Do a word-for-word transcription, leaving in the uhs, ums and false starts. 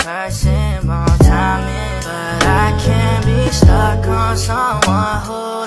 person, wrong timing. But I can't be stuck on someone who